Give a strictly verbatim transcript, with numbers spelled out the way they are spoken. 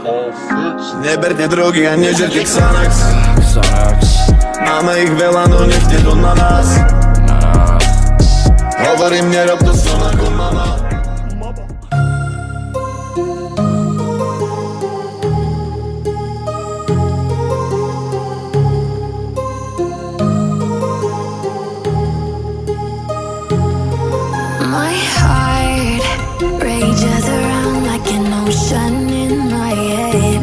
Neberte drogy a nežerte Xanax. Máme ich veľa, no nechte to na nás. Hovorím, nerob to som ako mama. My heart rages around like an ocean in my head.